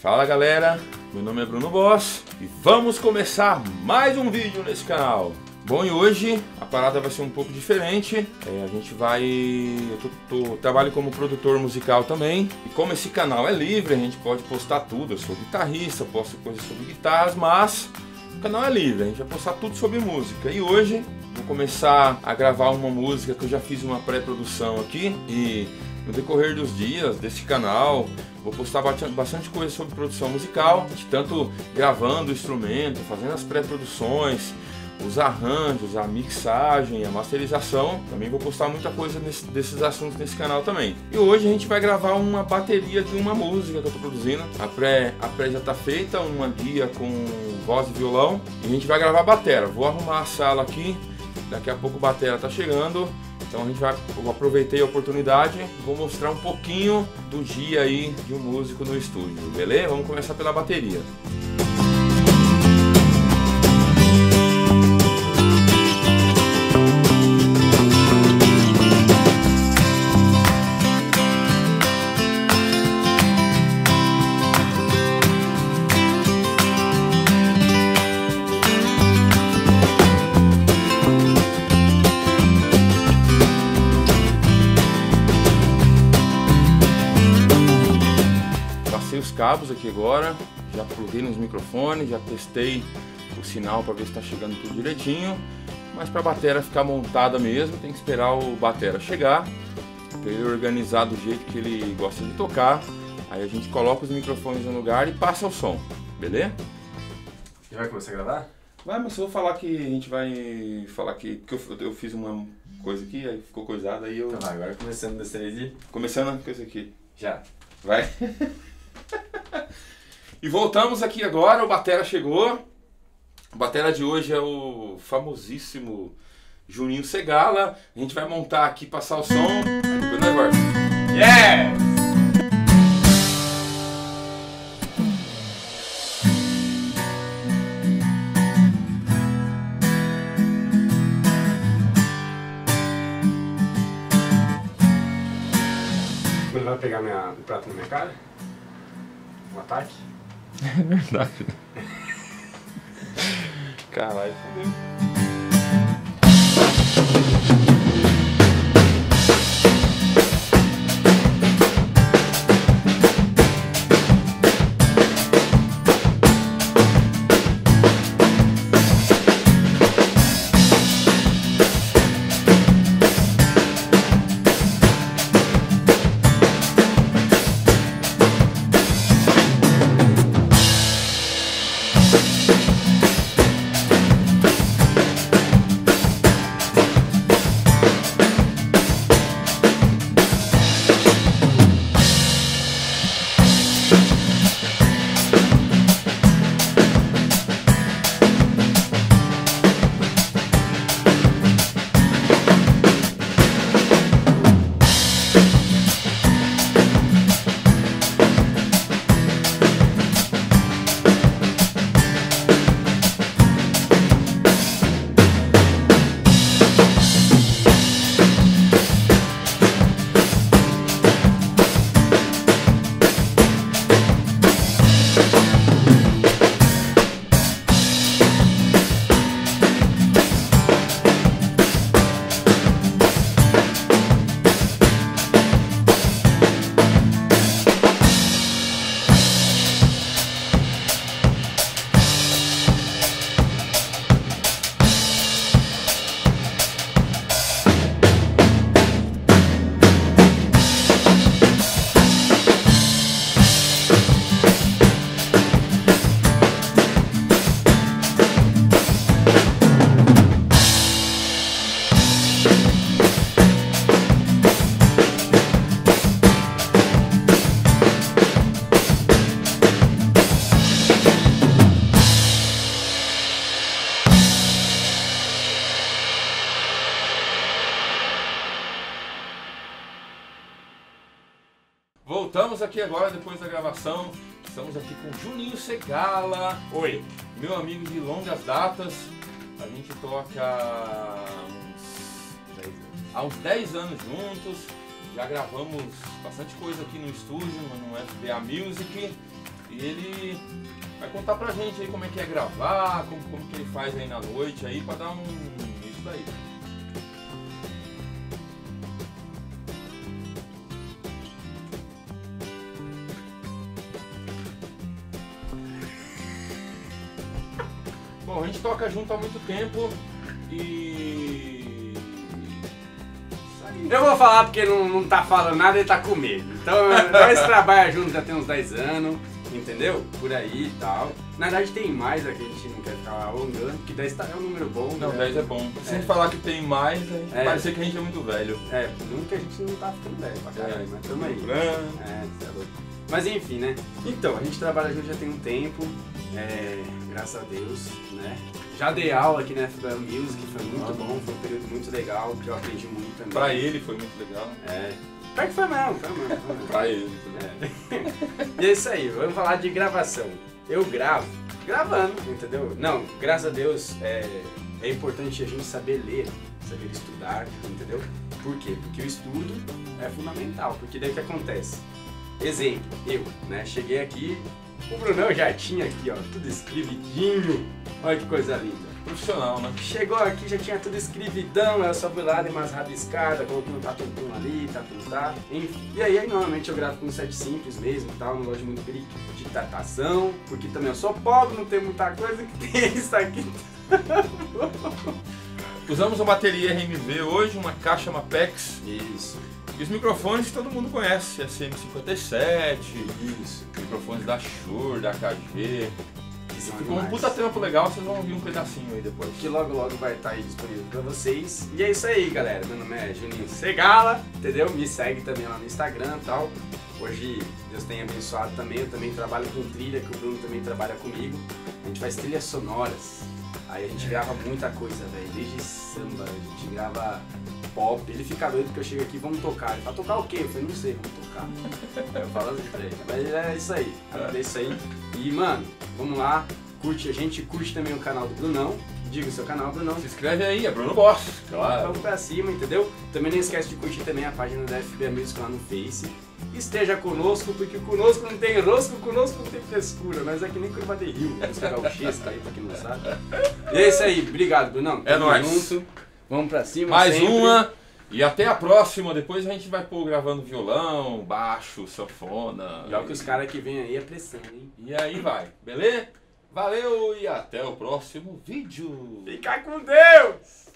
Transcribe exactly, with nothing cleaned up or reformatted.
Fala galera, meu nome é Bruno Boss e vamos começar mais um vídeo nesse canal. Bom, e hoje a parada vai ser um pouco diferente. É, a gente vai... Eu tô, tô, trabalho como produtor musical também. E como esse canal é livre, a gente pode postar tudo. Eu sou guitarrista, posto coisas sobre guitarras, mas o canal é livre, a gente vai postar tudo sobre música. E hoje vou começar a gravar uma música que eu já fiz uma pré-produção aqui. E no decorrer dos dias desse canal vou postar bastante coisa sobre produção musical, tanto gravando o instrumento, fazendo as pré-produções, os arranjos, a mixagem, a masterização. Também vou postar muita coisa nesse, desses assuntos nesse canal também. E hoje a gente vai gravar uma bateria de uma música que eu estou produzindo. A pré, a pré já está feita, uma guia com voz e violão. E a gente vai gravar a batera. Vou arrumar a sala aqui, daqui a pouco a batera está chegando. Então a gente vai, eu aproveitei a oportunidade, vou mostrar um pouquinho do dia aí de um músico no estúdio, beleza? Vamos começar pela bateria. Os cabos aqui agora, já pluguei nos microfones, já testei o sinal para ver se está chegando tudo direitinho, mas para a bateria ficar montada mesmo tem que esperar o batera chegar, para ele organizar do jeito que ele gosta de tocar. Aí a gente coloca os microfones no lugar e passa o som, beleza? Já vai começar a gravar? Vai, mas eu vou falar que a gente vai falar que, que eu, eu fiz uma coisa aqui, aí ficou coisada, aí eu... Então vai, agora começando dessa vez e... Começando a coisa aqui. Já. Vai. E voltamos aqui agora, o batera chegou. O batera de hoje é o famosíssimo Juninho Segala. A gente vai montar aqui, passar o som, aí depois nós volta. Yes! Ele vai pegar minha, o prato na minha cara? Um ataque? É verdade. Caralho, fodeu. Voltamos aqui agora depois da gravação. Estamos aqui com Juninho Segala. Oi. Meu amigo de longas datas. A gente toca há uns, há uns dez anos juntos. Já gravamos bastante coisa aqui no estúdio, no F B A Music. E E ele vai contar pra gente aí como é que é gravar, como, como que ele faz aí na noite aí pra dar um... isso daí. Bom, a gente toca junto há muito tempo e... Eu vou falar porque não, não tá falando nada e tá com medo. Então, nós trabalhamos juntos já tem uns dez anos, entendeu? Por aí e tal. Na verdade tem mais aqui, a gente não quer ficar alongando, porque dez é um número bom. Não, né? dez é bom. Se É. a gente falar que tem mais, a gente É. parecer que a gente é muito velho. É, nunca a gente não tá ficando velho pra caralho, É. mas tamo aí. Branco. É, você é louco. Mas enfim, né? Então, a gente trabalha junto já tem um tempo, é, graças a Deus, né? Já dei aula aqui na F B M Music, foi muito Ah, bom, foi um período muito legal, que eu aprendi muito também. Pra ele foi muito legal. É. Pior que foi mesmo, foi mesmo. Foi mesmo. Pra ele. É. E é isso aí, vamos falar de gravação. Eu gravo, gravando, entendeu? Não, graças a Deus é, é importante a gente saber ler, saber estudar, entendeu? Por quê? Porque o estudo é fundamental, porque daí o que acontece? Exemplo, eu, né, cheguei aqui, o Brunão já tinha aqui, ó, tudo escrevidinho, olha que coisa linda. Profissional, né? Chegou aqui, já tinha tudo escrevidão, eu só fui lá, dei umas rabiscadas, coloquei um tatum ali, tatum tá, enfim. E aí, aí, normalmente eu gravo com um set simples mesmo e tal, não gosto de muito de datação, porque também eu sou pobre, não tenho muita coisa que tem isso aqui. Usamos uma bateria R M V hoje, uma caixa Mapex. Isso. E os microfones todo mundo conhece, S M cinquenta e sete, Isso. microfones da Shure, da A K G. São Ficou um animais. puta trampo legal, vocês vão ouvir um pedacinho aí depois. Que logo logo vai estar aí disponível pra vocês. E é isso aí, galera. Meu nome é Juninho Segala, entendeu? Me segue também lá no Instagram e tal. Hoje Deus tem abençoado também. Eu também trabalho com trilha, que o Bruno também trabalha comigo. A gente faz trilhas sonoras. Aí a gente grava muita coisa, velho. Desde samba, a gente grava pop. Ele fica doido porque eu chego aqui, vamos tocar. Ele fala, tocar o quê? Eu falei, não sei, vamos tocar. Aí eu falo assim pra ele. Mas é isso aí. É isso aí. E, mano, vamos lá. Curte a gente, curte também o canal do Brunão. Diga o seu canal, Brunão. Se inscreve aí, é Bruno Boss, claro. Vamos pra cima, entendeu? Também não esquece de curtir também a página da F B M Music lá no Face. Esteja conosco, porque conosco não tem rosco, conosco não tem frescura. Nós é que nem curva de rio, música gauchesca aí, pra quem não sabe. E é isso aí, obrigado, Brunão. É Tamo nóis. junto. Vamos pra cima. Mais sempre. uma e até a próxima. Depois a gente vai pôr gravando violão, baixo, sanfona. Já que os caras que vêm aí é pressão, hein? E aí vai, beleza? Valeu e até o próximo vídeo. Fica com Deus!